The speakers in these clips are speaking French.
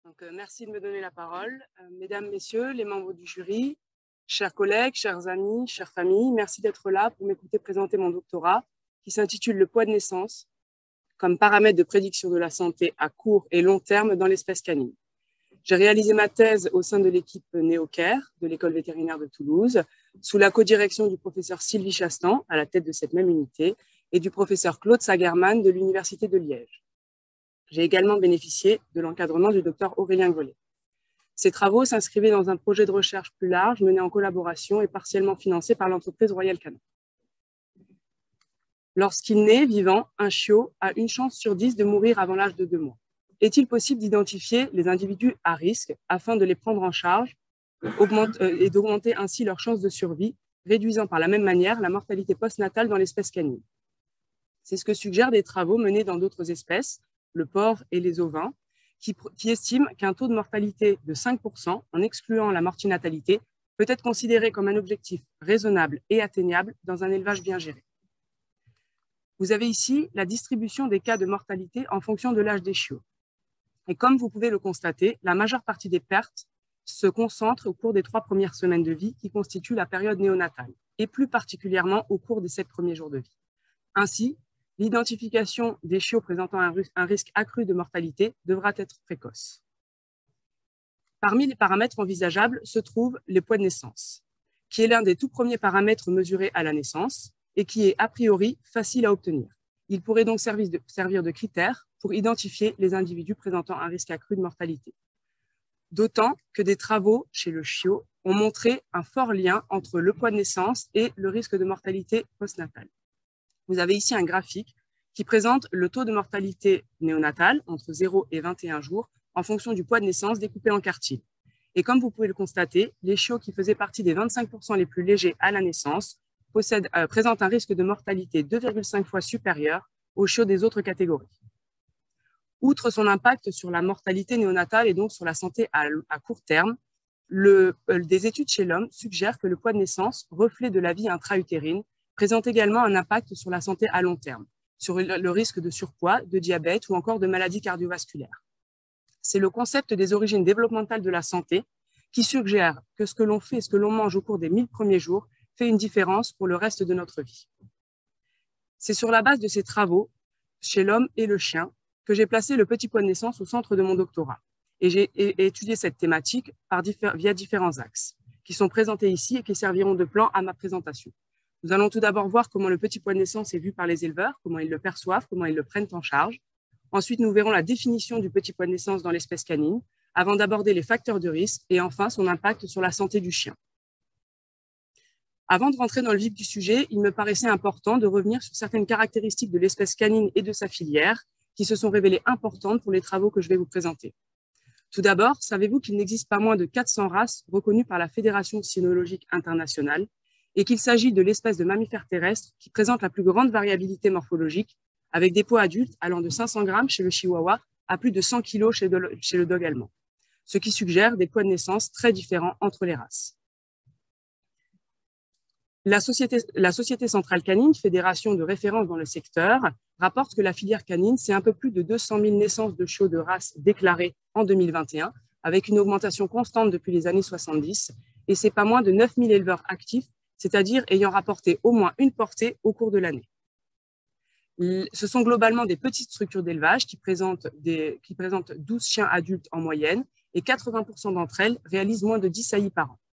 Merci de me donner la parole. Mesdames, Messieurs, les membres du jury, chers collègues, chers amis, chères familles, merci d'être là pour m'écouter présenter mon doctorat qui s'intitule « Le poids de naissance comme paramètre de prédiction de la santé à court et long terme dans l'espèce canine ». J'ai réalisé ma thèse au sein de l'équipe NeoCare de l'école vétérinaire de Toulouse, sous la codirection du professeur Sylvie Chastan, à la tête de cette même unité, et du professeur Claude Sagerman de l'Université de Liège. J'ai également bénéficié de l'encadrement du docteur Aurélien Gollet. Ces travaux s'inscrivaient dans un projet de recherche plus large mené en collaboration et partiellement financé par l'entreprise Royal Canin. Lorsqu'il naît vivant, un chiot a une chance sur 10 de mourir avant l'âge de 2 mois. Est-il possible d'identifier les individus à risque afin de les prendre en charge et d'augmenter ainsi leurs chances de survie, réduisant par la même manière la mortalité postnatale dans l'espèce canine? C'est ce que suggèrent des travaux menés dans d'autres espèces, le porc et les ovins, qui estiment qu'un taux de mortalité de 5%, en excluant la mortinatalité, peut être considéré comme un objectif raisonnable et atteignable dans un élevage bien géré. Vous avez ici la distribution des cas de mortalité en fonction de l'âge des chiots. Et comme vous pouvez le constater, la majeure partie des pertes se concentre au cours des 3 premières semaines de vie qui constituent la période néonatale, et plus particulièrement au cours des 7 premiers jours de vie. Ainsi, l'identification des chiots présentant un risque accru de mortalité devra être précoce. Parmi les paramètres envisageables se trouve le poids de naissance, qui est l'un des tout premiers paramètres mesurés à la naissance et qui est a priori facile à obtenir. Il pourrait donc servir de critère pour identifier les individus présentant un risque accru de mortalité. D'autant que des travaux chez le chiot ont montré un fort lien entre le poids de naissance et le risque de mortalité postnatale. Vous avez ici un graphique qui présente le taux de mortalité néonatale entre 0 et 21 jours en fonction du poids de naissance découpé en quartiles. Et comme vous pouvez le constater, les chiots qui faisaient partie des 25% les plus légers à la naissance présentent un risque de mortalité 2,5 fois supérieur aux chiots des autres catégories. Outre son impact sur la mortalité néonatale et donc sur la santé à court terme, des études chez l'homme suggèrent que le poids de naissance, reflet de la vie intra-utérine, présente également un impact sur la santé à long terme, sur le risque de surpoids, de diabète ou encore de maladies cardiovasculaires. C'est le concept des origines développementales de la santé qui suggère que ce que l'on fait et ce que l'on mange au cours des 1000 premiers jours fait une différence pour le reste de notre vie. C'est sur la base de ces travaux, chez l'homme et le chien, que j'ai placé le petit poids de naissance au centre de mon doctorat. Et j'ai étudié cette thématique via différents axes, qui sont présentés ici et qui serviront de plan à ma présentation. Nous allons tout d'abord voir comment le petit poids de naissance est vu par les éleveurs, comment ils le perçoivent, comment ils le prennent en charge. Ensuite, nous verrons la définition du petit poids de naissance dans l'espèce canine, avant d'aborder les facteurs de risque et enfin son impact sur la santé du chien. Avant de rentrer dans le vif du sujet, il me paraissait important de revenir sur certaines caractéristiques de l'espèce canine et de sa filière qui se sont révélées importantes pour les travaux que je vais vous présenter. Tout d'abord, savez-vous qu'il n'existe pas moins de 400 races reconnues par la Fédération cynologique internationale et qu'il s'agit de l'espèce de mammifère terrestre qui présente la plus grande variabilité morphologique, avec des poids adultes allant de 500 grammes chez le chihuahua à plus de 100 kg chez le dog allemand, ce qui suggère des poids de naissance très différents entre les races. La Société centrale canine, fédération de référence dans le secteur, rapporte que la filière canine, c'est un peu plus de 200 000 naissances de chiots de race déclarées en 2021, avec une augmentation constante depuis les années 70, et c'est pas moins de 9 000 éleveurs actifs, c'est-à-dire ayant rapporté au moins une portée au cours de l'année. Ce sont globalement des petites structures d'élevage qui présentent 12 chiens adultes en moyenne, et 80% d'entre elles réalisent moins de 10 saillies par an.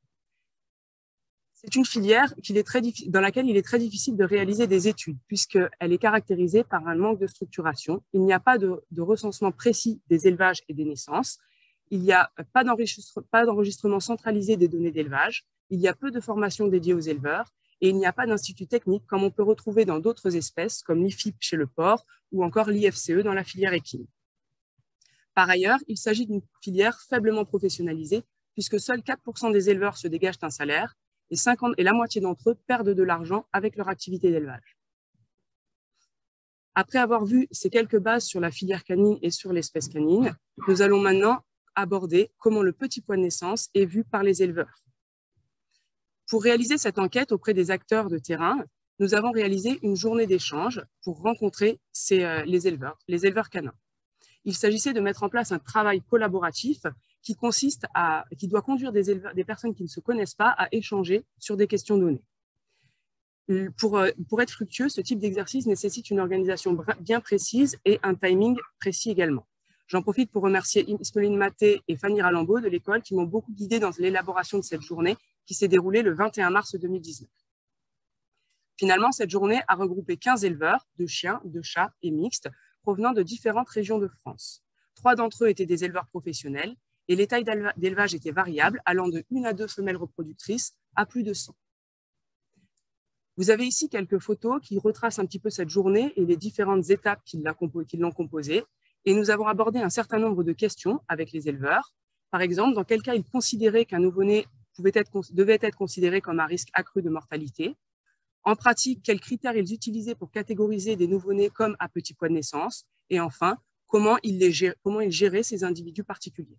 C'est une filière dans laquelle il est très difficile de réaliser des études, puisqu'elle est caractérisée par un manque de structuration. Il n'y a pas de recensement précis des élevages et des naissances. Il n'y a pas d'enregistrement centralisé des données d'élevage. Il y a peu de formations dédiées aux éleveurs et il n'y a pas d'institut technique comme on peut retrouver dans d'autres espèces, comme l'IFIP chez le porc ou encore l'IFCE dans la filière équine. Par ailleurs, il s'agit d'une filière faiblement professionnalisée, puisque seuls 4% des éleveurs se dégagent un salaire, et la moitié d'entre eux perdent de l'argent avec leur activité d'élevage. Après avoir vu ces quelques bases sur la filière canine et sur l'espèce canine, nous allons maintenant aborder comment le petit poids de naissance est vu par les éleveurs. Pour réaliser cette enquête auprès des acteurs de terrain, nous avons réalisé une journée d'échange pour rencontrer les éleveurs canins. Il s'agissait de mettre en place un travail collaboratif qui doit conduire des personnes qui ne se connaissent pas à échanger sur des questions données. Pour être fructueux, ce type d'exercice nécessite une organisation bien précise et un timing précis également. J'en profite pour remercier Ismeline Maté et Fanny Ralambeau de l'école qui m'ont beaucoup guidée dans l'élaboration de cette journée qui s'est déroulée le 21 mars 2019. Finalement, cette journée a regroupé 15 éleveurs de chiens, de chats et mixtes provenant de différentes régions de France. 3 d'entre eux étaient des éleveurs professionnels et les tailles d'élevage étaient variables, allant de 1 à 2 femelles reproductrices à plus de 100. Vous avez ici quelques photos qui retracent un petit peu cette journée et les différentes étapes qui l'ont composée. Et nous avons abordé un certain nombre de questions avec les éleveurs. Par exemple, dans quel cas ils considéraient qu'un nouveau-né devait être considéré comme un risque accru de mortalité. En pratique, quels critères ils utilisaient pour catégoriser des nouveau-nés comme à petit poids de naissance. Et enfin, comment ils géraient ces individus particuliers.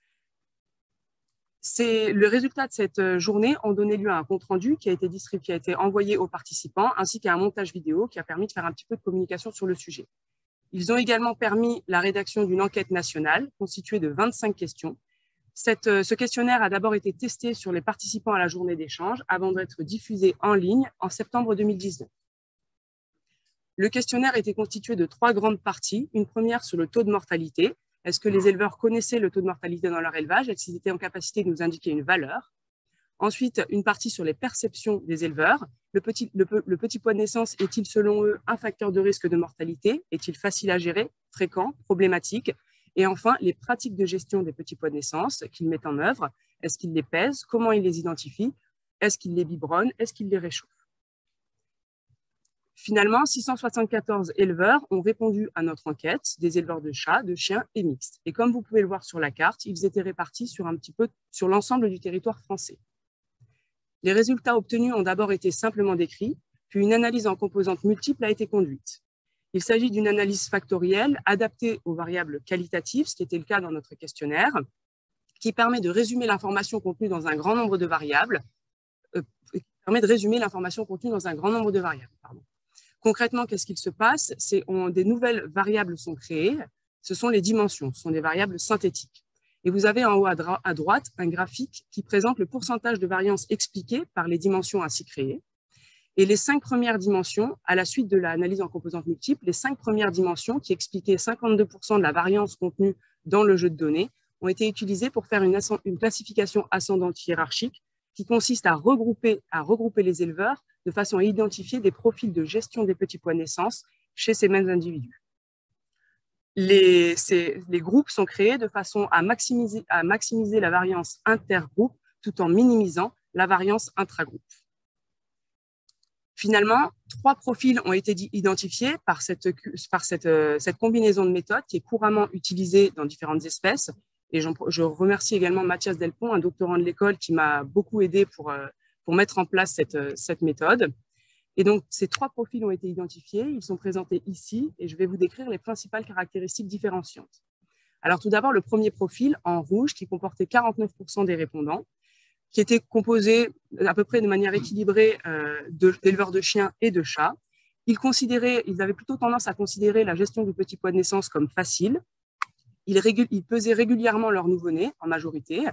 Le résultat de cette journée ont donné lieu à un compte-rendu qui a été envoyé aux participants, ainsi qu'à un montage vidéo qui a permis de faire un petit peu de communication sur le sujet. Ils ont également permis la rédaction d'une enquête nationale constituée de 25 questions. Ce questionnaire a d'abord été testé sur les participants à la journée d'échange avant d'être diffusé en ligne en septembre 2019. Le questionnaire était constitué de 3 grandes parties. Une première sur le taux de mortalité. Est-ce que les éleveurs connaissaient le taux de mortalité dans leur élevage? Est-ce qu'ils étaient en capacité de nous indiquer une valeur? Ensuite, une partie sur les perceptions des éleveurs. Le petit poids de naissance est-il selon eux un facteur de risque de mortalité? Est-il facile à gérer, fréquent, problématique? Et enfin, les pratiques de gestion des petits poids de naissance qu'ils mettent en œuvre. Est-ce qu'ils les pèsent? Comment ils les identifient? Est-ce qu'ils les biberonnent? Est-ce qu'ils les réchauffent? Finalement, 674 éleveurs ont répondu à notre enquête, des éleveurs de chats, de chiens et mixtes. Et comme vous pouvez le voir sur la carte, ils étaient répartis sur l'ensemble du territoire français. Les résultats obtenus ont d'abord été simplement décrits, puis une analyse en composantes multiples a été conduite. Il s'agit d'une analyse factorielle adaptée aux variables qualitatives, ce qui était le cas dans notre questionnaire, qui permet de résumer l'information contenue dans un grand nombre de variables. Concrètement, qu'est-ce qu'il se passe? Des nouvelles variables sont créées. Ce sont les dimensions, ce sont des variables synthétiques. Et vous avez en haut à droite un graphique qui présente le pourcentage de variance expliqué par les dimensions ainsi créées. Et les 5 premières dimensions, à la suite de l'analyse en composantes multiples, les 5 premières dimensions qui expliquaient 52% de la variance contenue dans le jeu de données ont été utilisées pour faire une classification ascendante hiérarchique qui consiste à regrouper les éleveurs de façon à identifier des profils de gestion des petits poids de naissance chez ces mêmes individus. Les groupes sont créés de façon à maximiser la variance intergroupe tout en minimisant la variance intragroupe. Finalement, 3 profils ont été identifiés par cette combinaison de méthodes qui est couramment utilisée dans différentes espèces. Et je remercie également Mathias Delpont, un doctorant de l'école qui m'a beaucoup aidé pour mettre en place cette méthode. Et donc, ces 3 profils ont été identifiés, ils sont présentés ici et je vais vous décrire les principales caractéristiques différenciantes. Alors, tout d'abord, le premier profil en rouge qui comportait 49% des répondants, qui était composé à peu près de manière équilibrée d'éleveurs de chiens et de chats. Ils avaient plutôt tendance à considérer la gestion du petit poids de naissance comme facile. Ils pesaient régulièrement leur nouveau-né en majorité.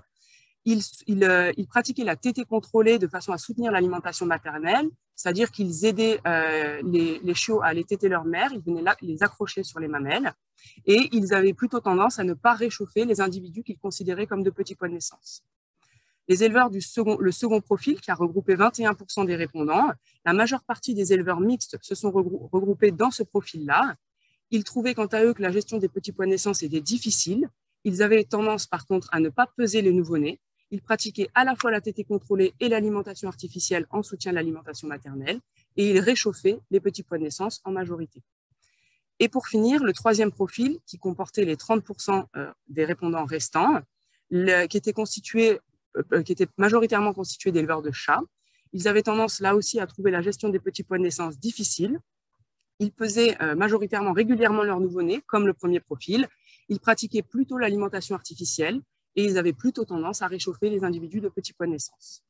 Ils pratiquaient la tétée contrôlée de façon à soutenir l'alimentation maternelle, c'est-à-dire qu'ils aidaient les chiots à aller téter leur mère, ils venaient les accrocher sur les mamelles, et ils avaient plutôt tendance à ne pas réchauffer les individus qu'ils considéraient comme de petits poids de naissance. Les éleveurs le second profil, qui a regroupé 21% des répondants, la majeure partie des éleveurs mixtes se sont regroupés dans ce profil-là. Ils trouvaient quant à eux que la gestion des petits poids de naissance était difficile. Ils avaient tendance par contre à ne pas peser les nouveau-nés. Ils pratiquaient à la fois la tétée contrôlée et l'alimentation artificielle en soutien de l'alimentation maternelle et ils réchauffaient les petits poids de naissance en majorité. Et pour finir, le troisième profil qui comportait les 30% des répondants restants, qui était majoritairement constitué d'éleveurs de chats. Ils avaient tendance là aussi à trouver la gestion des petits poids de naissance difficile. Ils pesaient majoritairement régulièrement leur nouveau-né, comme le premier profil. Ils pratiquaient plutôt l'alimentation artificielle et ils avaient plutôt tendance à réchauffer les individus de petits poids de naissance.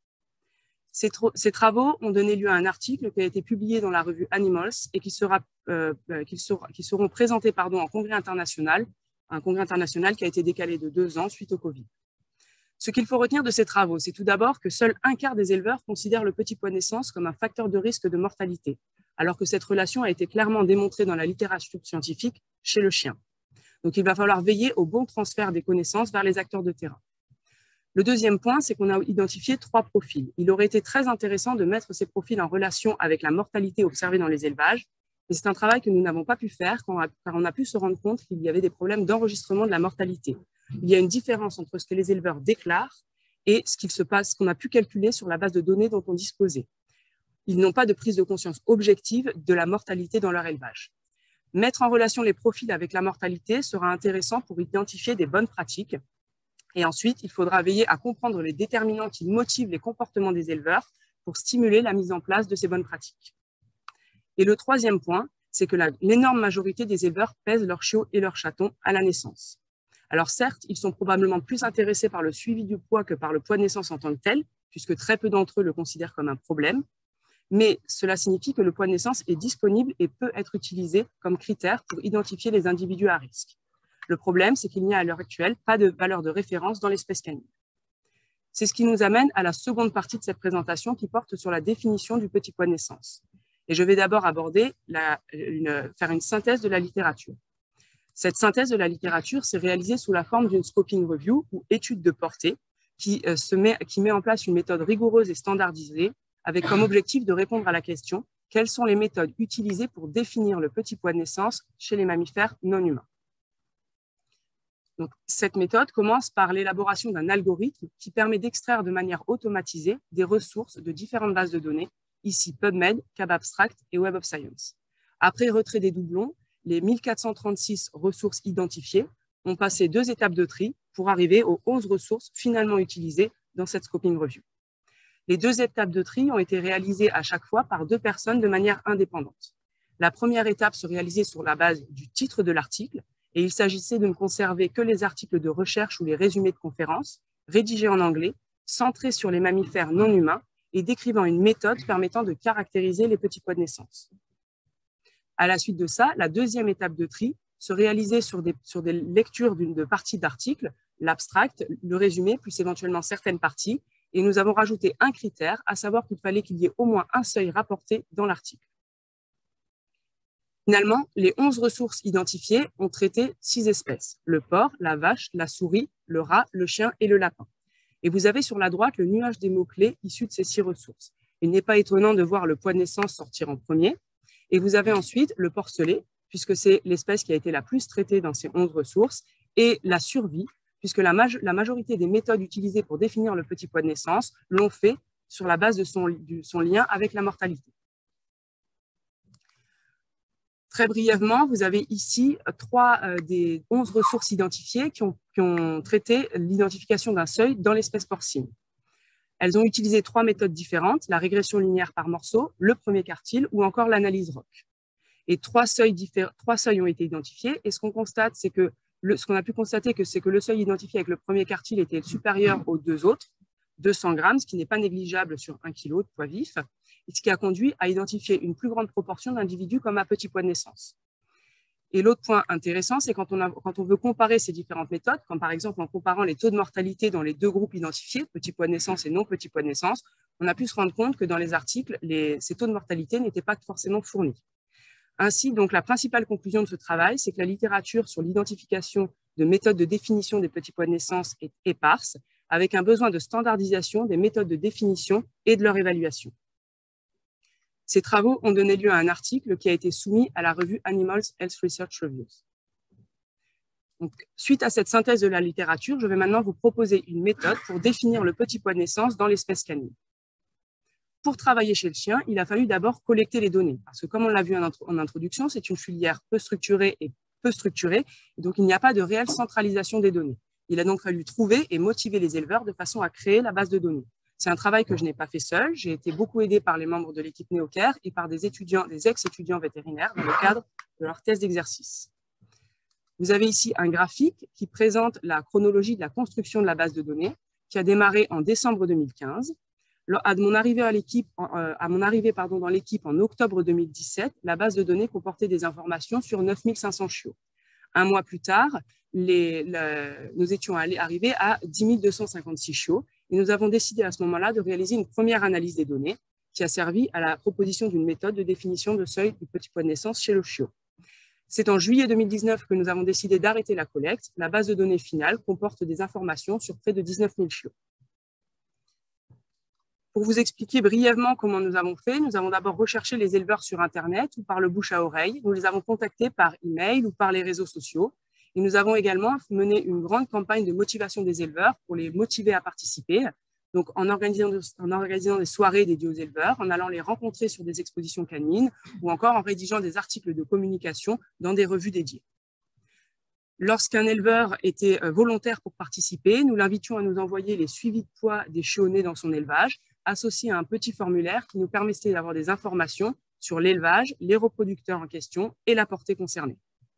Ces travaux ont donné lieu à un article qui a été publié dans la revue Animals et qui seront présentés en congrès international un congrès international qui a été décalé de 2 ans suite au Covid. Ce qu'il faut retenir de ces travaux, c'est tout d'abord que seul un quart des éleveurs considèrent le petit poids de naissance comme un facteur de risque de mortalité, alors que cette relation a été clairement démontrée dans la littérature scientifique chez le chien. Donc, il va falloir veiller au bon transfert des connaissances vers les acteurs de terrain. Le deuxième point, c'est qu'on a identifié 3 profils. Il aurait été très intéressant de mettre ces profils en relation avec la mortalité observée dans les élevages, mais c'est un travail que nous n'avons pas pu faire car on a pu se rendre compte qu'il y avait des problèmes d'enregistrement de la mortalité. Il y a une différence entre ce que les éleveurs déclarent et ce qu'il se passe, ce qu'on a pu calculer sur la base de données dont on disposait. Ils n'ont pas de prise de conscience objective de la mortalité dans leur élevage. Mettre en relation les profils avec la mortalité sera intéressant pour identifier des bonnes pratiques. Et ensuite, il faudra veiller à comprendre les déterminants qui motivent les comportements des éleveurs pour stimuler la mise en place de ces bonnes pratiques. Et le troisième point, c'est que l'énorme majorité des éleveurs pèsent leurs chiots et leurs chatons à la naissance. Alors certes, ils sont probablement plus intéressés par le suivi du poids que par le poids de naissance en tant que tel, puisque très peu d'entre eux le considèrent comme un problème. Mais cela signifie que le poids de naissance est disponible et peut être utilisé comme critère pour identifier les individus à risque. Le problème, c'est qu'il n'y a à l'heure actuelle pas de valeur de référence dans l'espèce canine. C'est ce qui nous amène à la seconde partie de cette présentation qui porte sur la définition du petit poids de naissance. Et je vais d'abord aborder, faire une synthèse de la littérature. Cette synthèse de la littérature s'est réalisée sous la forme d'une scoping review ou étude de portée qui met en place une méthode rigoureuse et standardisée avec comme objectif de répondre à la question « Quelles sont les méthodes utilisées pour définir le petit poids de naissance chez les mammifères non humains ?» Donc, cette méthode commence par l'élaboration d'un algorithme qui permet d'extraire de manière automatisée des ressources de différentes bases de données, ici PubMed, CABabstract et Web of Science. Après retrait des doublons, les 1436 ressources identifiées ont passé 2 étapes de tri pour arriver aux 11 ressources finalement utilisées dans cette scoping review. Les 2 étapes de tri ont été réalisées à chaque fois par 2 personnes de manière indépendante. La première étape se réalisait sur la base du titre de l'article et il s'agissait de ne conserver que les articles de recherche ou les résumés de conférences, rédigés en anglais, centrés sur les mammifères non humains et décrivant une méthode permettant de caractériser les petits poids de naissance. À la suite de ça, la deuxième étape de tri se réalisait sur des lectures de parties d'articles, l'abstract, le résumé, plus éventuellement certaines parties, et nous avons rajouté un critère, à savoir qu'il fallait qu'il y ait au moins un seuil rapporté dans l'article. Finalement, les 11 ressources identifiées ont traité 6 espèces, le porc, la vache, la souris, le rat, le chien et le lapin. Et vous avez sur la droite le nuage des mots-clés issus de ces 6 ressources. Il n'est pas étonnant de voir le poids de naissance sortir en premier. Et vous avez ensuite le porcelet, puisque c'est l'espèce qui a été la plus traitée dans ces 11 ressources, et la survie, puisque la majorité des méthodes utilisées pour définir le petit poids de naissance l'ont fait sur la base de son lien avec la mortalité. Très brièvement, vous avez ici 3 des 11 ressources identifiées qui ont traité l'identification d'un seuil dans l'espèce porcine. Elles ont utilisé 3 méthodes différentes, la régression linéaire par morceaux, le premier quartile ou encore l'analyse ROC. Et 3 seuils ont été identifiés et ce qu'on constate, c'est que ce qu'on a pu constater, c'est que le seuil identifié avec le premier quartile était supérieur aux 2 autres, 200 grammes, ce qui n'est pas négligeable sur 1 kg de poids vif, et ce qui a conduit à identifier une plus grande proportion d'individus comme à petit poids de naissance. Et l'autre point intéressant, c'est quand on veut comparer ces différentes méthodes, comme par exemple en comparant les taux de mortalité dans les 2 groupes identifiés, petit poids de naissance et non petit poids de naissance, on a pu se rendre compte que dans les articles, ces taux de mortalité n'étaient pas forcément fournis. Ainsi, donc, la principale conclusion de ce travail, c'est que la littérature sur l'identification de méthodes de définition des petits poids de naissance est éparse, avec un besoin de standardisation des méthodes de définition et de leur évaluation. Ces travaux ont donné lieu à un article qui a été soumis à la revue Animals Health Research Reviews. Donc, suite à cette synthèse de la littérature, je vais maintenant vous proposer une méthode pour définir le petit poids de naissance dans l'espèce canine. Pour travailler chez le chien, il a fallu d'abord collecter les données, parce que comme on l'a vu en introduction, c'est une filière peu structurée et peu structurée, et donc il n'y a pas de réelle centralisation des données. Il a donc fallu trouver et motiver les éleveurs de façon à créer la base de données. C'est un travail que je n'ai pas fait seul. J'ai été beaucoup aidé par les membres de l'équipe NeoCare et par des ex-étudiants vétérinaires dans le cadre de leur thèse d'exercice. Vous avez ici un graphique qui présente la chronologie de la construction de la base de données qui a démarré en décembre 2015. À mon arrivée dans l'équipe en octobre 2017, la base de données comportait des informations sur 9500 chiots. Un mois plus tard, nous étions arrivés à 10 256 chiots et nous avons décidé à ce moment-là de réaliser une première analyse des données qui a servi à la proposition d'une méthode de définition de seuil du petit poids de naissance chez le chiot. C'est en juillet 2019 que nous avons décidé d'arrêter la collecte. La base de données finale comporte des informations sur près de 19 000 chiots. Pour vous expliquer brièvement comment nous avons fait, nous avons d'abord recherché les éleveurs sur Internet ou par le bouche à oreille. Nous les avons contactés par email ou par les réseaux sociaux. Et nous avons également mené une grande campagne de motivation des éleveurs pour les motiver à participer. Donc, en organisant des soirées dédiées aux éleveurs, en allant les rencontrer sur des expositions canines ou encore en rédigeant des articles de communication dans des revues dédiées. Lorsqu'un éleveur était volontaire pour participer, nous l'invitions à nous envoyer les suivis de poids des chiots nés dans son élevage, associés à un petit formulaire qui nous permettait d'avoir des informations sur l'élevage, les reproducteurs en question et la portée concernée.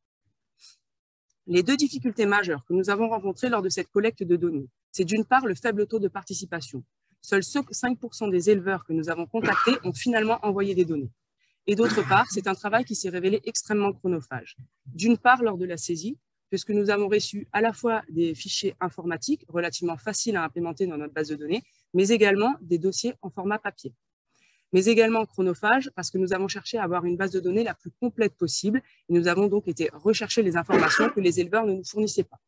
Les deux difficultés majeures que nous avons rencontrées lors de cette collecte de données, c'est d'une part le faible taux de participation. Seuls 5% des éleveurs que nous avons contactés ont finalement envoyé des données. Et d'autre part, c'est un travail qui s'est révélé extrêmement chronophage. D'une part, lors de la saisie, puisque nous avons reçu à la fois des fichiers informatiques relativement faciles à implémenter dans notre base de données, mais également des dossiers en format papier. Mais également chronophage parce que nous avons cherché à avoir une base de données la plus complète possible et nous avons donc été rechercher les informations que les éleveurs ne nous fournissaient pas.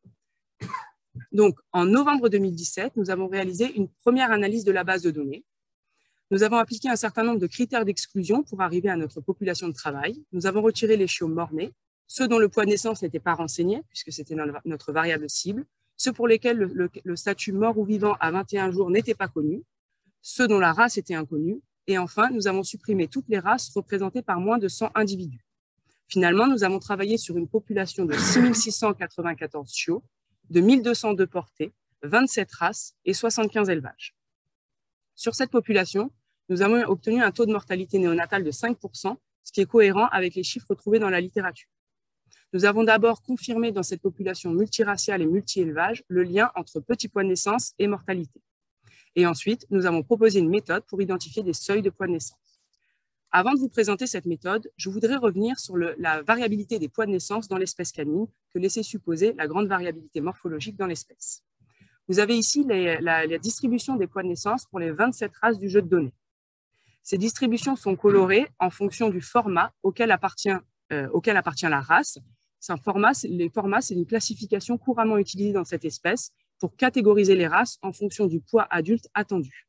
Donc, en novembre 2017, nous avons réalisé une première analyse de la base de données. Nous avons appliqué un certain nombre de critères d'exclusion pour arriver à notre population de travail. Nous avons retiré les chiots morts-nés, ceux dont le poids de naissance n'était pas renseigné, puisque c'était notre variable cible, ceux pour lesquels le statut mort ou vivant à 21 jours n'était pas connu, ceux dont la race était inconnue, et enfin, nous avons supprimé toutes les races représentées par moins de 100 individus. Finalement, nous avons travaillé sur une population de 6 694 chiots, de 1 202 portées, 27 races et 75 élevages. Sur cette population, nous avons obtenu un taux de mortalité néonatale de 5%, ce qui est cohérent avec les chiffres trouvés dans la littérature. Nous avons d'abord confirmé dans cette population multiraciale et multi-élevage le lien entre petit poids de naissance et mortalité. Et ensuite, nous avons proposé une méthode pour identifier des seuils de poids de naissance. Avant de vous présenter cette méthode, je voudrais revenir sur la variabilité des poids de naissance dans l'espèce canine que laissait supposer la grande variabilité morphologique dans l'espèce. Vous avez ici la distribution des poids de naissance pour les 27 races du jeu de données. Ces distributions sont colorées en fonction du format auquel appartient la race. Les formats, c'est une classification couramment utilisée dans cette espèce pour catégoriser les races en fonction du poids adulte attendu.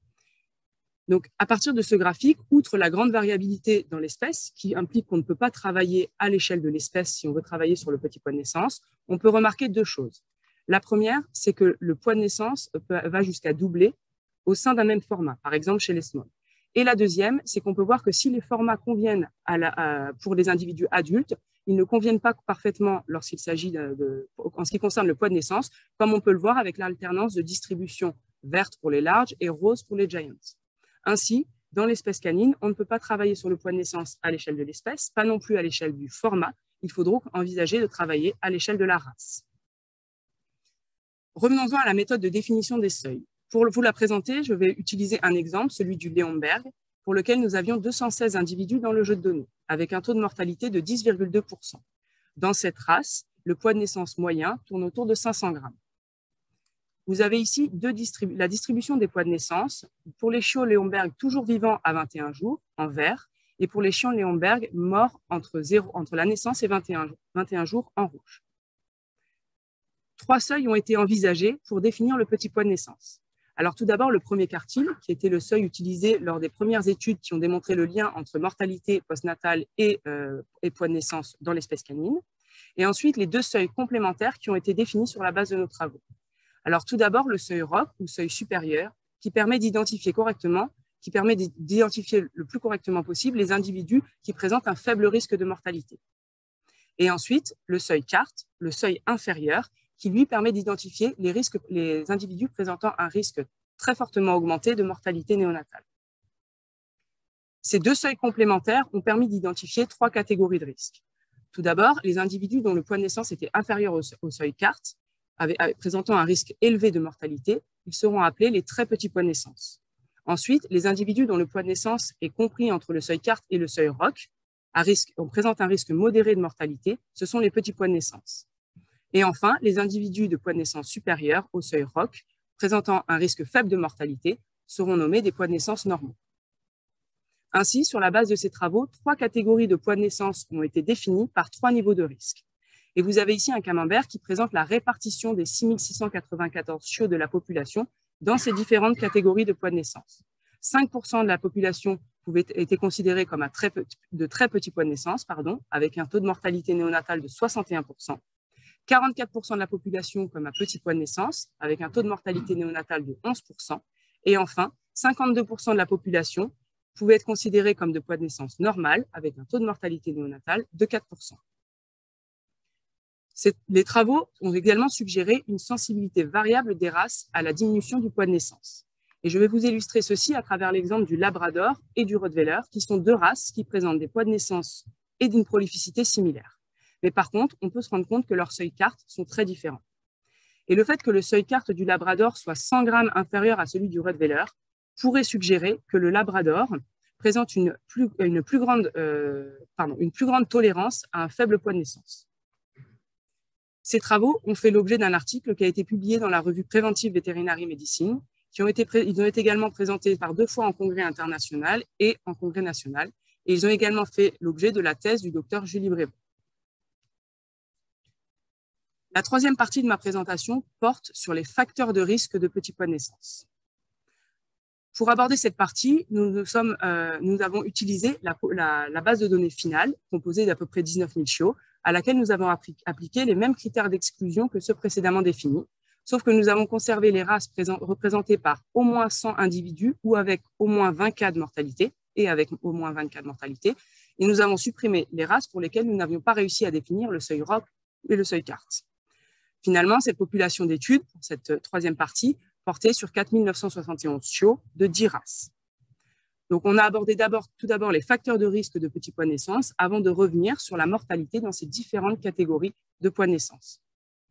Donc, à partir de ce graphique, outre la grande variabilité dans l'espèce, qui implique qu'on ne peut pas travailler à l'échelle de l'espèce si on veut travailler sur le petit poids de naissance, on peut remarquer deux choses. La première, c'est que le poids de naissance va jusqu'à doubler au sein d'un même format, par exemple chez les small. Et la deuxième, c'est qu'on peut voir que si les formats conviennent pour les individus adultes, ils ne conviennent pas parfaitement lorsqu'il s'agit en ce qui concerne le poids de naissance, comme on peut le voir avec l'alternance de distribution verte pour les larges et rose pour les giants. Ainsi, dans l'espèce canine, on ne peut pas travailler sur le poids de naissance à l'échelle de l'espèce, pas non plus à l'échelle du format. Il faut donc envisager de travailler à l'échelle de la race. Revenons-en à la méthode de définition des seuils. Pour vous la présenter, je vais utiliser un exemple, celui du Leonberg, pour lequel nous avions 216 individus dans le jeu de données, avec un taux de mortalité de 10,2%. Dans cette race, le poids de naissance moyen tourne autour de 500 grammes. Vous avez ici la distribution des poids de naissance pour les chiots Leonberg toujours vivants à 21 jours, en vert, et pour les chiots Leonberg morts entre la naissance et 21 jours, en rouge. 3 seuils ont été envisagés pour définir le petit poids de naissance. Alors tout d'abord, le premier quartile, qui était le seuil utilisé lors des premières études qui ont démontré le lien entre mortalité postnatale et poids de naissance dans l'espèce canine. Et ensuite, les 2 seuils complémentaires qui ont été définis sur la base de nos travaux. Alors tout d'abord, le seuil ROC, ou seuil supérieur, qui permet d'identifier le plus correctement possible les individus qui présentent un faible risque de mortalité. Et ensuite, le seuil CART, le seuil inférieur, qui lui permet d'identifier les individus présentant un risque très fortement augmenté de mortalité néonatale. Ces 2 seuils complémentaires ont permis d'identifier 3 catégories de risques. Tout d'abord, les individus dont le poids de naissance était inférieur au seuil CART, présentant un risque élevé de mortalité, ils seront appelés les très petits poids de naissance. Ensuite, les individus dont le poids de naissance est compris entre le seuil CART et le seuil ROC, on présente un risque modéré de mortalité, ce sont les petits poids de naissance. Et enfin, les individus de poids de naissance supérieur au seuil ROC, présentant un risque faible de mortalité, seront nommés des poids de naissance normaux. Ainsi, sur la base de ces travaux, 3 catégories de poids de naissance ont été définies par 3 niveaux de risque. Et vous avez ici un camembert qui présente la répartition des 6694 chiots de la population dans ces différentes catégories de poids de naissance. 5% de la population était considérée comme de très petits poids de naissance, avec un taux de mortalité néonatale de 61%. 44% de la population comme un petit poids de naissance, avec un taux de mortalité néonatale de 11%. Et enfin, 52% de la population pouvait être considérée comme de poids de naissance normal, avec un taux de mortalité néonatale de 4%. Les travaux ont également suggéré une sensibilité variable des races à la diminution du poids de naissance. Et je vais vous illustrer ceci à travers l'exemple du Labrador et du Rottweiler, qui sont 2 races qui présentent des poids de naissance et d'une prolificité similaire. Mais par contre, on peut se rendre compte que leurs seuils CART sont très différents. Et le fait que le seuil CART du Labrador soit 100 grammes inférieur à celui du Rottweiler pourrait suggérer que le Labrador présente une plus grande tolérance à un faible poids de naissance. Ces travaux ont fait l'objet d'un article qui a été publié dans la revue Preventive Veterinary Medicine. Ils ont été également présentés par 2 fois en congrès international et en congrès national. Et ils ont également fait l'objet de la thèse du docteur Julie Brébeau. La 3e partie de ma présentation porte sur les facteurs de risque de petits poids de naissance. Pour aborder cette partie, nous avons utilisé la base de données finale, composée d'à peu près 19 000 chiots, à laquelle nous avons appliqué les mêmes critères d'exclusion que ceux précédemment définis, sauf que nous avons conservé les races représentées par au moins 100 individus ou avec au moins 20 cas de mortalité, et nous avons supprimé les races pour lesquelles nous n'avions pas réussi à définir le seuil ROC et le seuil CART. Finalement, cette population d'études, pour cette 3e partie, portait sur 4 971 chiots de 10 races. Donc, on a abordé tout d'abord les facteurs de risque de petits poids de naissance avant de revenir sur la mortalité dans ces différentes catégories de poids de naissance.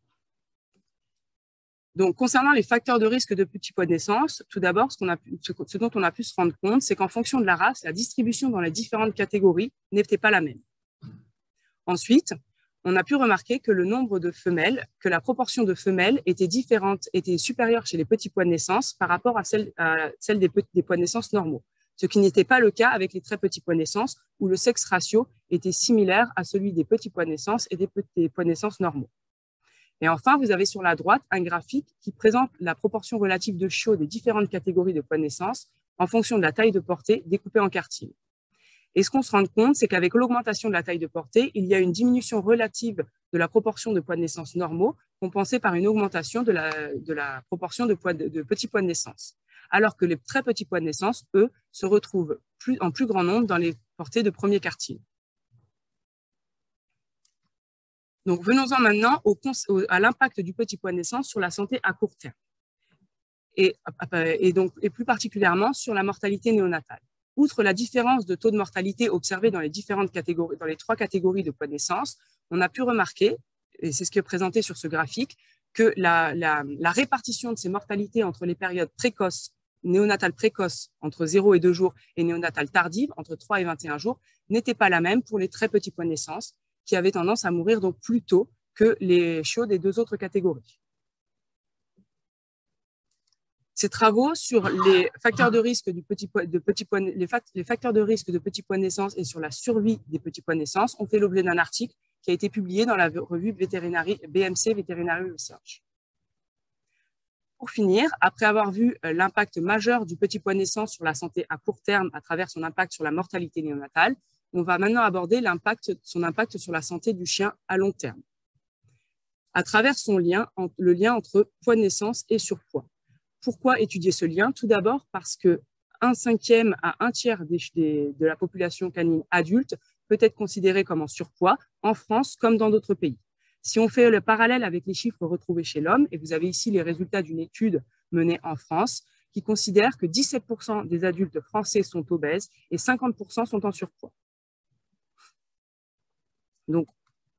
Donc, concernant les facteurs de risque de petits poids de naissance, tout d'abord, ce dont on a pu se rendre compte, c'est qu'en fonction de la race, la distribution dans les différentes catégories n'était pas la même. Ensuite, on a pu remarquer que le nombre de femelles, que la proportion de femelles était supérieure chez les petits poids de naissance par rapport à celle des poids de naissance normaux, ce qui n'était pas le cas avec les très petits poids de naissance où le sexe ratio était similaire à celui des petits poids de naissance et des poids de naissance normaux. Et enfin, vous avez sur la droite un graphique qui présente la proportion relative de chiots des différentes catégories de poids de naissance en fonction de la taille de portée découpée en quartiles. Et ce qu'on se rend compte, c'est qu'avec l'augmentation de la taille de portée, il y a une diminution relative de la proportion de poids de naissance normaux compensée par une augmentation de la proportion de petits poids de naissance. Alors que les très petits poids de naissance, eux, se retrouvent en plus grand nombre dans les portées de premier quartile. Donc, venons-en maintenant à l'impact du petit poids de naissance sur la santé à court terme et plus particulièrement sur la mortalité néonatale. Outre la différence de taux de mortalité observée dans les 3 catégories de poids de naissance, on a pu remarquer, et c'est ce qui est présenté sur ce graphique, que la répartition de ces mortalités entre les périodes précoces, néonatales précoces entre 0 et 2 jours et néonatales tardives entre 3 et 21 jours n'était pas la même pour les très petits poids de naissance qui avaient tendance à mourir donc plus tôt que les chiots des 2 autres catégories. Ces travaux sur les facteurs de risque les facteurs de risque de petits poids de naissance et sur la survie des petits poids de naissance ont fait l'objet d'un article qui a été publié dans la revue BMC Veterinary Research. Pour finir, après avoir vu l'impact majeur du petit poids de naissance sur la santé à court terme à travers son impact sur la mortalité néonatale, on va maintenant aborder son impact sur la santé du chien à long terme, à travers le lien entre poids de naissance et surpoids. Pourquoi étudier ce lien? Tout d'abord parce que 1/5 à 1/3 de la population canine adulte peut être considérée comme en surpoids en France comme dans d'autres pays. Si on fait le parallèle avec les chiffres retrouvés chez l'homme, et vous avez ici les résultats d'une étude menée en France qui considère que 17% des adultes français sont obèses et 50% sont en surpoids. Donc,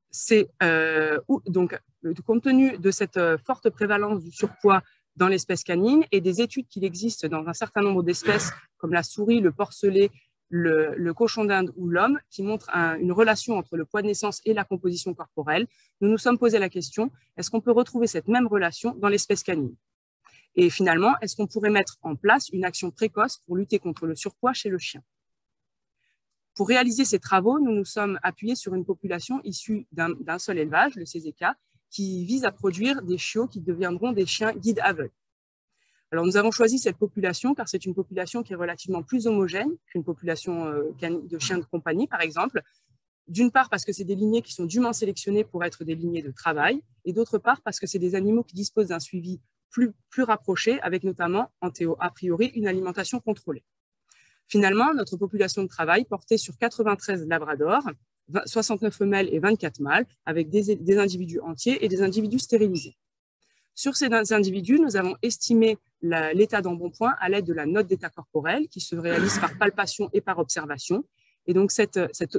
compte tenu de cette forte prévalence du surpoids dans l'espèce canine et des études qu'il existe dans un certain nombre d'espèces comme la souris, le porcelet le cochon d'Inde ou l'homme, qui montre une relation entre le poids de naissance et la composition corporelle, nous nous sommes posé la question, est-ce qu'on peut retrouver cette même relation dans l'espèce canine? Et finalement, est-ce qu'on pourrait mettre en place une action précoce pour lutter contre le surpoids chez le chien? Pour réaliser ces travaux, nous nous sommes appuyés sur une population issue d'un seul élevage, le CZK, qui vise à produire des chiots qui deviendront des chiens guides aveugles. Alors, nous avons choisi cette population car c'est une population qui est relativement plus homogène qu'une population de chiens de compagnie, par exemple. D'une part, parce que c'est des lignées qui sont dûment sélectionnées pour être des lignées de travail, et d'autre part, parce que c'est des animaux qui disposent d'un suivi plus rapproché, avec notamment, a priori, une alimentation contrôlée. Finalement, notre population de travail portait sur 93 labradors, 69 femelles et 24 mâles, avec des individus entiers et des individus stérilisés. Sur ces individus, nous avons estimé l'état d'embonpoint à l'aide de la note d'état corporel qui se réalise par palpation et par observation. Et donc, cette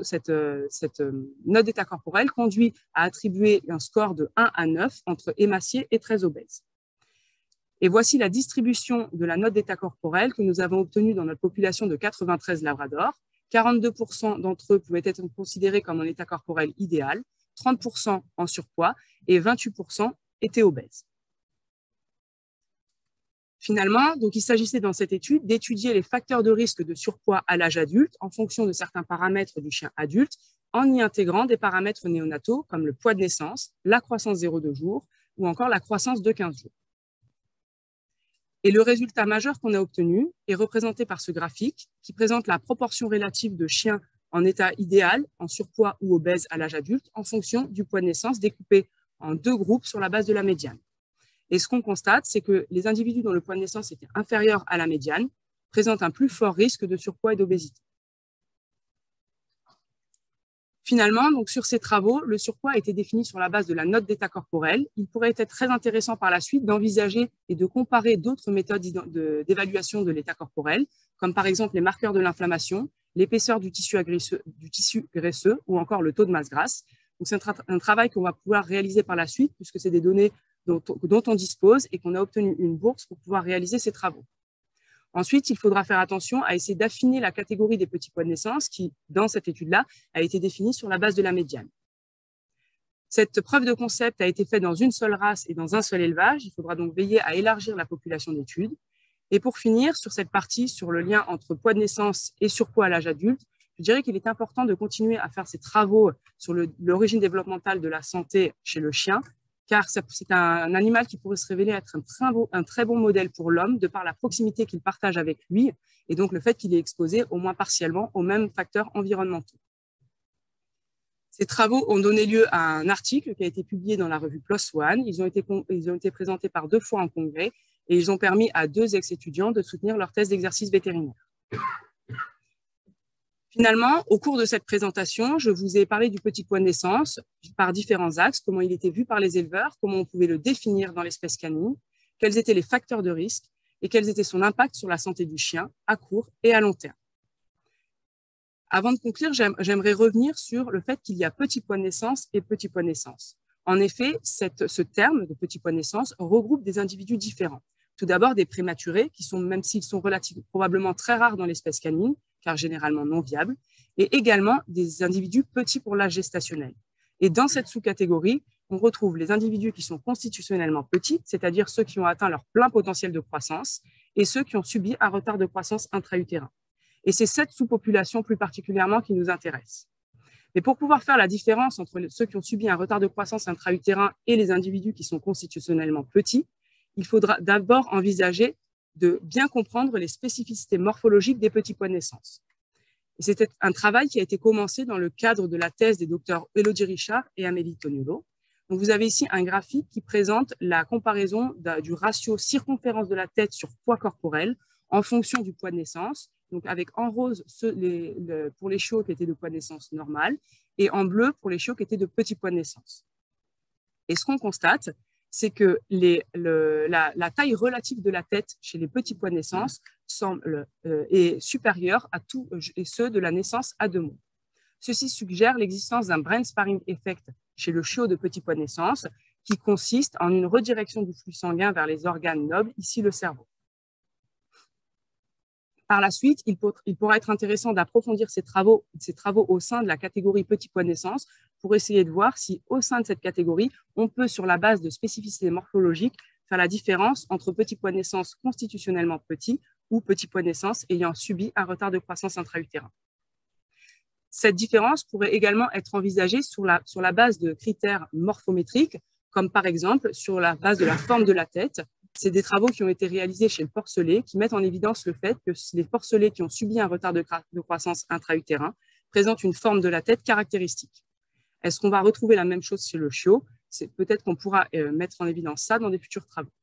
note d'état corporel conduit à attribuer un score de 1 à 9 entre émaciés et très obèses. Et voici la distribution de la note d'état corporel que nous avons obtenue dans notre population de 93 labradors. 42% d'entre eux pouvaient être considérés comme un état corporel idéal, 30% en surpoids et 28% étaient obèses. Finalement, donc, il s'agissait dans cette étude d'étudier les facteurs de risque de surpoids à l'âge adulte en fonction de certains paramètres du chien adulte, en y intégrant des paramètres néonataux comme le poids de naissance, la croissance 0,2 jours ou encore la croissance de 15 jours. Et le résultat majeur qu'on a obtenu est représenté par ce graphique qui présente la proportion relative de chiens en état idéal, en surpoids ou obèse à l'âge adulte, en fonction du poids de naissance découpé en 2 groupes sur la base de la médiane. Et ce qu'on constate, c'est que les individus dont le poids de naissance était inférieur à la médiane présentent un plus fort risque de surpoids et d'obésité. Finalement, donc, sur ces travaux, le surpoids a été défini sur la base de la note d'état corporel. Il pourrait être très intéressant par la suite d'envisager et de comparer d'autres méthodes d'évaluation de l'état corporel, comme par exemple les marqueurs de l'inflammation, l'épaisseur du tissu graisseux ou encore le taux de masse grasse. C'est un travail qu'on va pouvoir réaliser par la suite puisque c'est des données dont on dispose et qu'on a obtenu une bourse pour pouvoir réaliser ces travaux. Ensuite, il faudra faire attention à essayer d'affiner la catégorie des petits poids de naissance qui, dans cette étude-là, a été définie sur la base de la médiane. Cette preuve de concept a été faite dans une seule race et dans un seul élevage. Il faudra donc veiller à élargir la population d'études. Et pour finir, sur cette partie, sur le lien entre poids de naissance et surpoids à l'âge adulte, je dirais qu'il est important de continuer à faire ces travaux sur l'origine développementale de la santé chez le chien, car c'est un animal qui pourrait se révéler être un très bon modèle pour l'homme de par la proximité qu'il partage avec lui et donc le fait qu'il est exposé au moins partiellement aux mêmes facteurs environnementaux. Ces travaux ont donné lieu à un article qui a été publié dans la revue PLOS ONE. Ils ont été présentés par 2 fois en congrès et ils ont permis à 2 ex-étudiants de soutenir leur thèse d'exercice vétérinaire. Finalement, au cours de cette présentation, je vous ai parlé du petit poids de naissance par différents axes, comment il était vu par les éleveurs, comment on pouvait le définir dans l'espèce canine, quels étaient les facteurs de risque et quel était son impact sur la santé du chien à court et à long terme. Avant de conclure, j'aimerais revenir sur le fait qu'il y a petit poids de naissance et petit poids de naissance. En effet, ce terme de petit poids de naissance regroupe des individus différents. Tout d'abord, des prématurés, qui sont, même s'ils sont probablement très rares dans l'espèce canine, car généralement non viables, et également des individus petits pour l'âge gestationnel. Et dans cette sous-catégorie, on retrouve les individus qui sont constitutionnellement petits, c'est-à-dire ceux qui ont atteint leur plein potentiel de croissance, et ceux qui ont subi un retard de croissance intra-utérin. Et c'est cette sous-population plus particulièrement qui nous intéresse. Mais pour pouvoir faire la différence entre ceux qui ont subi un retard de croissance intra-utérin et les individus qui sont constitutionnellement petits, il faudra d'abord envisager de bien comprendre les spécificités morphologiques des petits poids de naissance. C'était un travail qui a été commencé dans le cadre de la thèse des docteurs Elodie Richard et Amélie Toniolo. Donc vous avez ici un graphique qui présente la comparaison du ratio circonférence de la tête sur poids corporel en fonction du poids de naissance, donc avec en rose pour les chiots qui étaient de poids de naissance normal et en bleu pour les chiots qui étaient de petits poids de naissance. Et ce qu'on constate, c'est que la taille relative de la tête chez les petits poids de naissance est supérieure à tous ceux de la naissance à 2 mois. Ceci suggère l'existence d'un brain sparing effect chez le chiot de petit poids de naissance qui consiste en une redirection du flux sanguin vers les organes nobles, ici le cerveau. Par la suite, il pourra être intéressant d'approfondir ces travaux au sein de la catégorie petits poids de naissance pour essayer de voir si, au sein de cette catégorie, on peut, sur la base de spécificités morphologiques, faire la différence entre petits poids de naissance constitutionnellement petits ou petits poids de naissance ayant subi un retard de croissance intra-utérin. Cette différence pourrait également être envisagée sur la base de critères morphométriques, comme par exemple sur la base de la forme de la tête. C'est des travaux qui ont été réalisés chez le porcelet qui mettent en évidence le fait que les porcelets qui ont subi un retard de croissance intra-utérin présentent une forme de la tête caractéristique. Est-ce qu'on va retrouver la même chose chez le chiot? C'est peut-être qu'on pourra mettre en évidence ça dans des futurs travaux.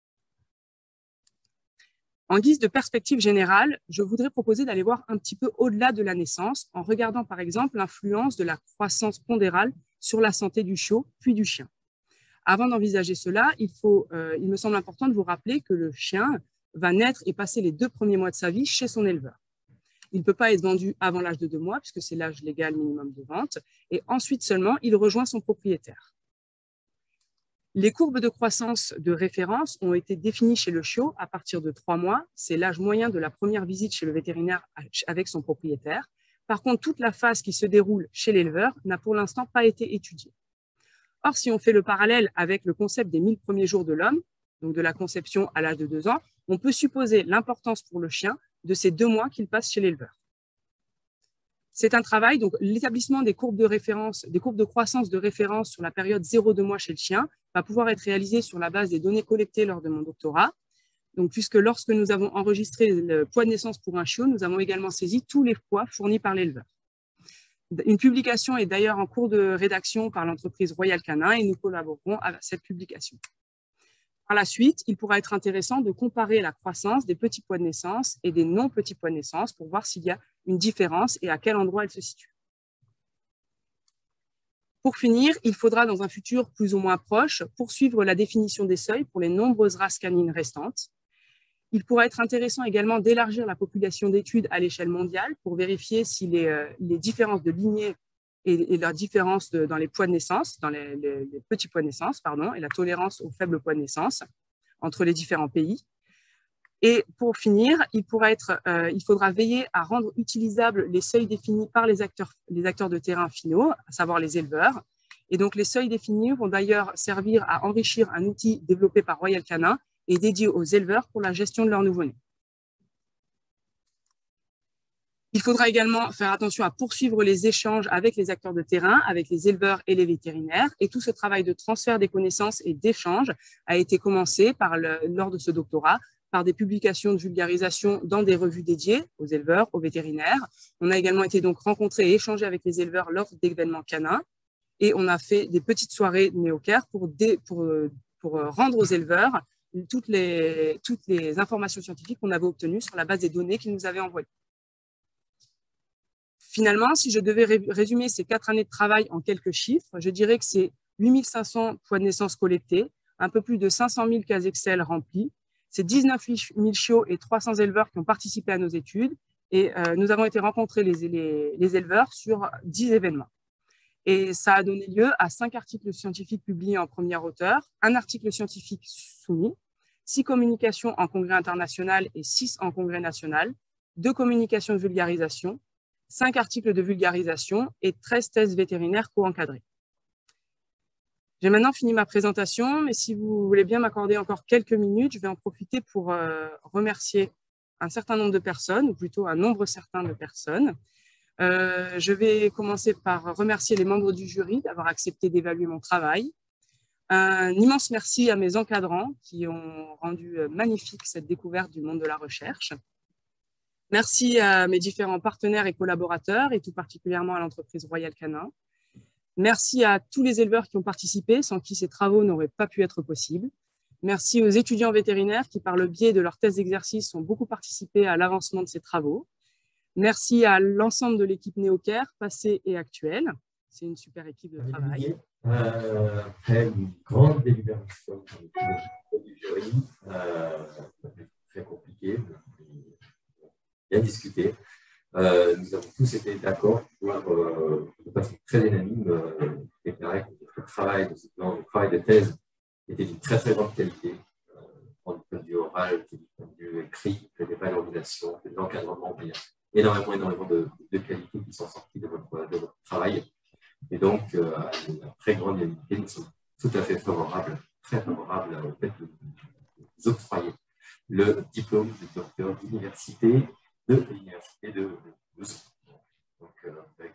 En guise de perspective générale, je voudrais proposer d'aller voir un petit peu au-delà de la naissance en regardant par exemple l'influence de la croissance pondérale sur la santé du chiot puis du chien. Avant d'envisager cela, il me semble important de vous rappeler que le chien va naître et passer les 2 premiers mois de sa vie chez son éleveur. Il ne peut pas être vendu avant l'âge de 2 mois, puisque c'est l'âge légal minimum de vente, et ensuite seulement, il rejoint son propriétaire. Les courbes de croissance de référence ont été définies chez le chiot à partir de 3 mois. C'est l'âge moyen de la première visite chez le vétérinaire avec son propriétaire. Par contre, toute la phase qui se déroule chez l'éleveur n'a pour l'instant pas été étudiée. Or, si on fait le parallèle avec le concept des 1000 premiers jours de l'homme, donc de la conception à l'âge de 2 ans, on peut supposer l'importance pour le chien de ces 2 mois qu'il passe chez l'éleveur. C'est un travail, donc l'établissement des courbes de croissance de référence sur la période 0-2 mois chez le chien va pouvoir être réalisé sur la base des données collectées lors de mon doctorat. Donc, puisque lorsque nous avons enregistré le poids de naissance pour un chiot, nous avons également saisi tous les poids fournis par l'éleveur. Une publication est d'ailleurs en cours de rédaction par l'entreprise Royal Canin et nous collaborerons à cette publication. Par la suite, il pourra être intéressant de comparer la croissance des petits poids de naissance et des non-petits poids de naissance pour voir s'il y a une différence et à quel endroit elle se situe. Pour finir, il faudra dans un futur plus ou moins proche poursuivre la définition des seuils pour les nombreuses races canines restantes. Il pourra être intéressant également d'élargir la population d'études à l'échelle mondiale pour vérifier si les différences de lignée et leurs différences dans les poids de naissance, dans les petits poids de naissance, pardon, et la tolérance aux faibles poids de naissance entre les différents pays. Et pour finir, il faudra veiller à rendre utilisables les seuils définis par les acteurs de terrain finaux, à savoir les éleveurs. Et donc, les seuils définis vont d'ailleurs servir à enrichir un outil développé par Royal Canin et dédié aux éleveurs pour la gestion de leurs nouveau-nés. Il faudra également faire attention à poursuivre les échanges avec les acteurs de terrain, avec les éleveurs et les vétérinaires. Et tout ce travail de transfert des connaissances et d'échange a été commencé lors de ce doctorat par des publications de vulgarisation dans des revues dédiées aux éleveurs, aux vétérinaires. On a également été donc rencontrés et échangés avec les éleveurs lors d'événements canins. Et on a fait des petites soirées NeoCare pour rendre aux éleveurs toutes les informations scientifiques qu'on avait obtenues sur la base des données qu'ils nous avaient envoyées. Finalement, si je devais résumer ces 4 années de travail en quelques chiffres, je dirais que c'est 8500 poids de naissance collectés, un peu plus de 500 000 cases Excel remplies, c'est 19 000 chiots et 300 éleveurs qui ont participé à nos études et nous avons été rencontrer les éleveurs sur 10 événements. Et ça a donné lieu à 5 articles scientifiques publiés en première auteur, un article scientifique soumis, 6 communications en congrès international et 6 en congrès national, 2 communications de vulgarisation, 5 articles de vulgarisation et 13 thèses vétérinaires co-encadrées. J'ai maintenant fini ma présentation, mais si vous voulez bien m'accorder encore quelques minutes, je vais en profiter pour remercier un certain nombre de personnes, ou plutôt un nombre certain de personnes. Je vais commencer par remercier les membres du jury d'avoir accepté d'évaluer mon travail. Un immense merci à mes encadrants qui ont rendu magnifique cette découverte du monde de la recherche. Merci à mes différents partenaires et collaborateurs, et tout particulièrement à l'entreprise Royal Canin. Merci à tous les éleveurs qui ont participé, sans qui ces travaux n'auraient pas pu être possibles. Merci aux étudiants vétérinaires qui, par le biais de leurs thèses d'exercice, ont beaucoup participé à l'avancement de ces travaux. Merci à l'ensemble de l'équipe NeoCare, passée et actuelle. C'est une super équipe de travail. Après une grande délibération du jury, très compliqué, bien discuté. Nous avons tous été d'accord pour, de façon très unanime, déclarer que le travail de ce plan, le travail de thèse était d'une très très grande qualité, du point de vue oral, du point de vue écrit, que des valorisations, que l'encadrement, il y a énormément de qualités qui sont sorties de votre travail. Et donc, à une très grande unanimité, nous sommes tout à fait favorables, très favorables au fait de vous octroyer le diplôme de docteur d'université de l'université de Besançon. Donc, avec